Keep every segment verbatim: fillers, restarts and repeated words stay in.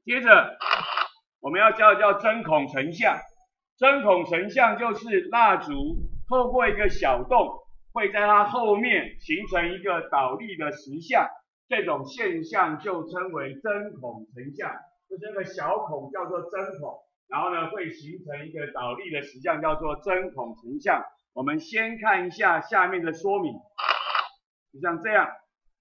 接着我们要教的叫针孔成像。针孔成像就是蜡烛透过一个小洞，会在它后面形成一个倒立的实像，这种现象就称为针孔成像。就是那个小孔叫做针孔，然后呢会形成一个倒立的实像，叫做针孔成像。我们先看一下下面的说明，就像这样。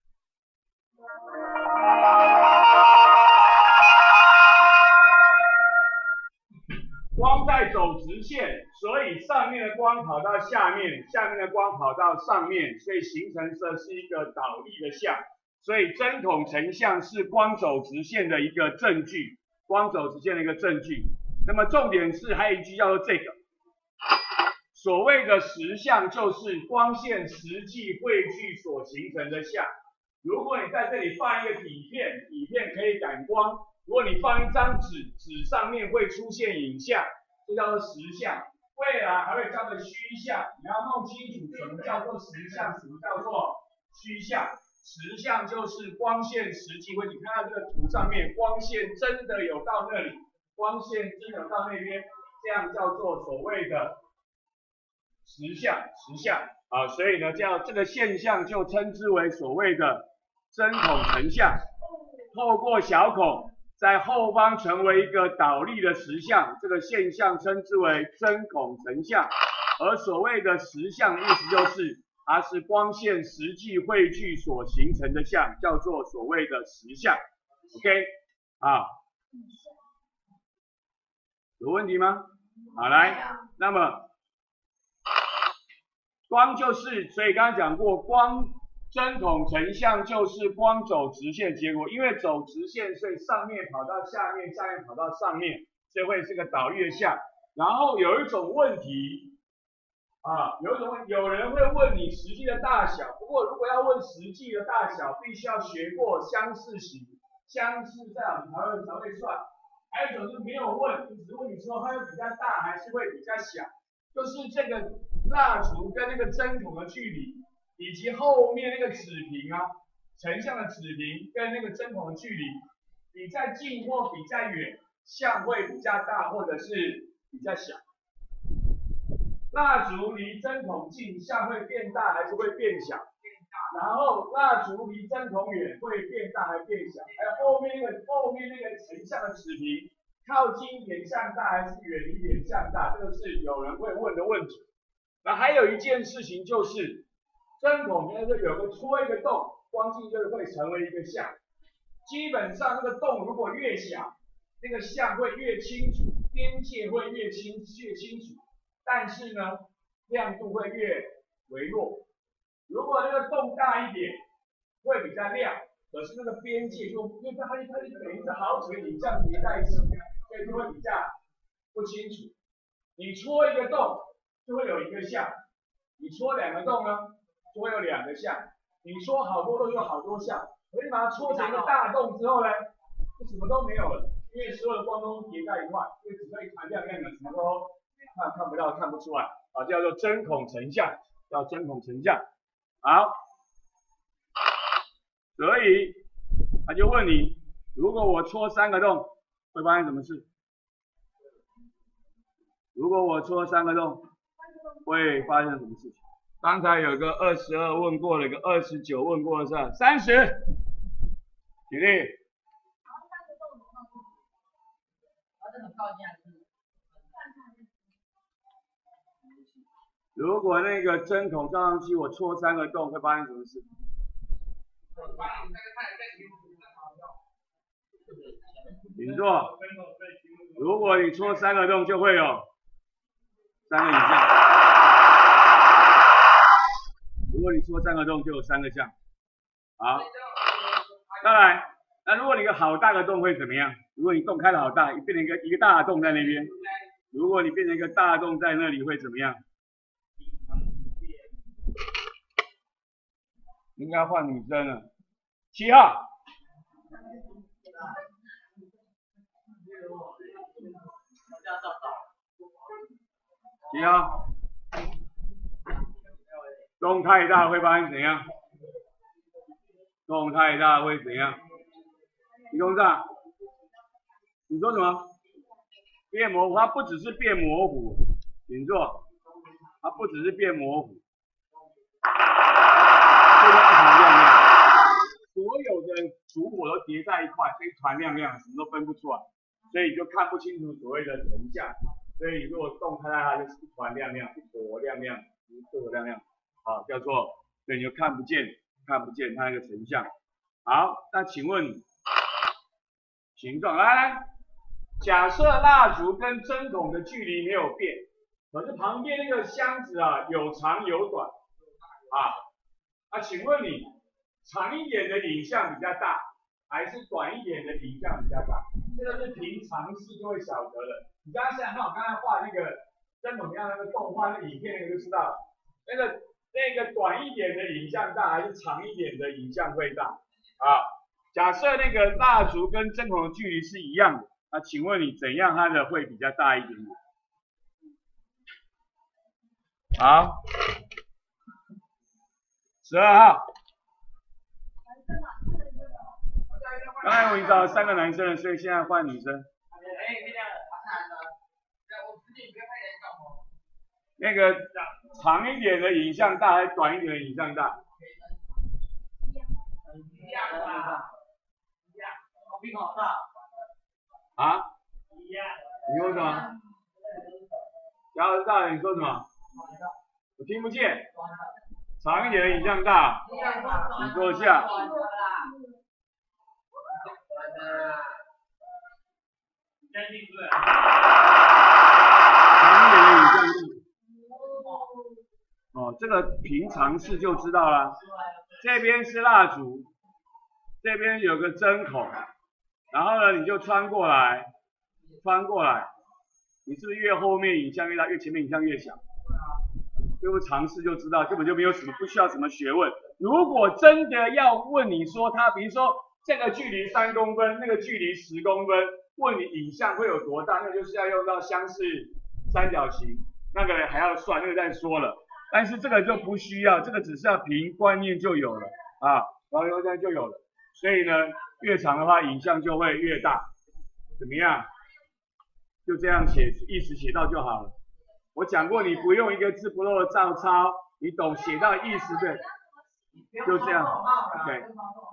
光在走直线，所以上面的光跑到下面，下面的光跑到上面，所以形成的是一个倒立的像。所以针孔成像是光走直线的一个证据，光走直线的一个证据。那么重点是还有一句叫做这个，所谓的实像就是光线实际汇聚所形成的像。如果你在这里放一个底片，底片可以感光。如果你放一张纸，纸上面会出现影像，这叫做实像。未来还会叫做虚像，你要弄清楚什么叫做实像，什么叫做虚像。实像就是光线实际会，你看到这个图上面，光线真的有到那里，光线真的有到那边，这样叫做所谓的实像，实像啊。所以呢，这样这个现象就称之为所谓的针孔成像，透过小孔。在后方成为一个倒立的实像，这个现象称之为针孔成像。而所谓的实像的意思就是，它是光线实际汇聚所形成的像，叫做所谓的实像。OK， 啊，有问题吗？好，来，那么光就是，所以刚刚讲过，光。针孔成像就是光走直线结果，因为走直线，所以上面跑到下面，下面跑到上面，所以会是个倒立的像。然后有一种问题啊，有一种问，有人会问你实际的大小，不过如果要问实际的大小，必须要学过相似型，相似这样才会才会算。还有一种是没有问，只是问你说它会比较大还是会比较小，就是这个蜡烛跟那个针孔的距离。以及后面那个纸屏啊，成像的纸屏跟那个针孔的距离，比较近或比较远，像会比较大或者是比较小。蜡烛离针孔近，像会变大还是会变小？然后蜡烛离针孔远，会变大还是变小？还有后面那个后面那个成像的纸屏，靠近一点像大还是远一点像大？这个是有人会问的问题。那还有一件事情就是。针孔就是有个戳一个洞，光进就会成为一个像。基本上那个洞如果越小，那个像会越清楚，边界会越清越清楚，但是呢，亮度会越微弱。如果那个洞大一点，会比较亮，可是那个边界就因为它它它等于是好几个影像叠在一起，所以就会比较不清楚。你戳一个洞，就会有一个像；你戳两个洞呢？就会有两个像，你戳好多洞就有好多像，可是把它戳成一个大洞之后呢，就什么都没有了，因为所有的光都叠在一块，所以只会看亮亮的，什么都看看不到，看不出来，啊，叫做针孔成像，叫针孔成像。好，所以他就问你，如果我戳三个洞，会发生什么事？如果我戳三个洞，会发生什么事情？刚才有个二十二问过了，有个二十九问过了，是吧？三十，举例。如果那个针孔照上去，我戳三个洞，会发生什么事？请坐。如果你戳三个洞，就会有三个影像。如果你戳三个洞，就有三个像。好，再来，那如果你一个好大的洞会怎么样？如果你洞开的好大，变成一个一个大的洞在那边，如果你变成一个大洞在那里会怎么样？应该换女生了。七号。七号。洞太大会发生怎样？洞太大会怎样？李工长， 你说什么？变模糊，它不只是变模糊，请坐，它不只是变模糊，这个一团亮亮，所有的烛火都叠在一块，所以一团亮亮，什么都分不出来，所以就看不清楚所谓的成像。所以如果动开它，就是一团亮亮，一坨亮亮，一坨亮亮，好，叫做，所以你就看不见，看不见它那个成像。好，那请问形状，来来。假设蜡烛跟针孔的距离没有变，可是旁边那个箱子啊有长有短啊，啊，请问你长一点的影像比较大，还是短一点的影像比较大？这个是凭常识就会晓得了。你刚刚想想看，我刚才画那个针孔样那个动画那个影片那个就知道了，那个那个短一点的影像大，还是长一点的影像会大啊？假设那个蜡烛跟针孔的距离是一样的。那请问你怎样它的会比较大一点点？好，十二号。刚才我已经找了三个男生了，所以现在换女生。那个长一点的影像大还是短一点的影像大？一样的吧。一样，比我大。啊？你说什么？然后大人你说什么？我听不见。长一点的影像大，你说一下。长一点的影像大。哦，这个凭常识就知道了。这边是蜡烛，这边有个针孔。然后呢，你就穿过来，穿过来，你是不是越后面影像越大，越前面影像越小？这不尝试就知道，根本就没有什么，不需要什么学问。如果真的要问你说它，比如说这个距离三公分，那个距离十公分，问你影像会有多大，那就是要用到相似三角形，那个还要算，那个再说了。但是这个就不需要，这个只是要凭观念就有了啊，然后这样就有了。所以呢，越长的话，影像就会越大，怎么样？就这样写，意思写到就好了。我讲过，你不用一个字不漏的照抄，你懂写到意思对，就这样。对。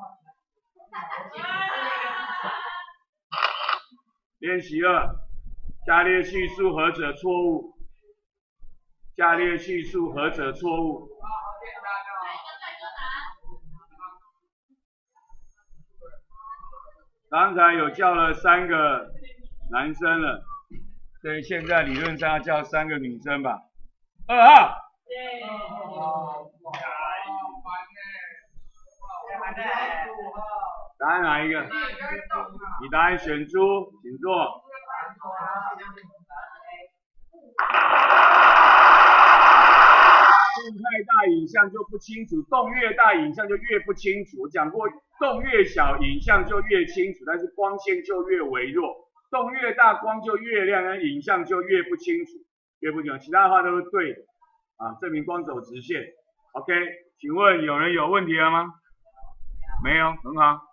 练习二，加列叙述何者错误？加列叙述何者错误？刚才有叫了三个男生了，所以现在理论上要叫三个女生吧。二号。答案哪一个？你答案选出，请坐。动太大影像就不清楚，动越大影像就越不清楚。我讲过，动越小影像就越清楚，但是光线就越微弱。动越大光就越亮，那影像就越不清楚，越不清楚。其他的话都是对的啊，证明光走直线。OK， 请问有人有问题了吗？没有，很好。